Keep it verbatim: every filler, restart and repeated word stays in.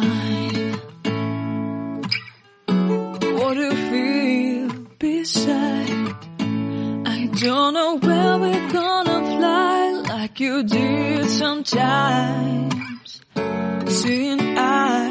mine. What do you feel beside? I don't know where we're gonna fly like you did sometimes. Seeing eyes